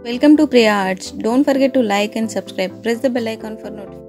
Welcome to Priya Arts. Don't forget to like and subscribe. Press the bell icon for notifications.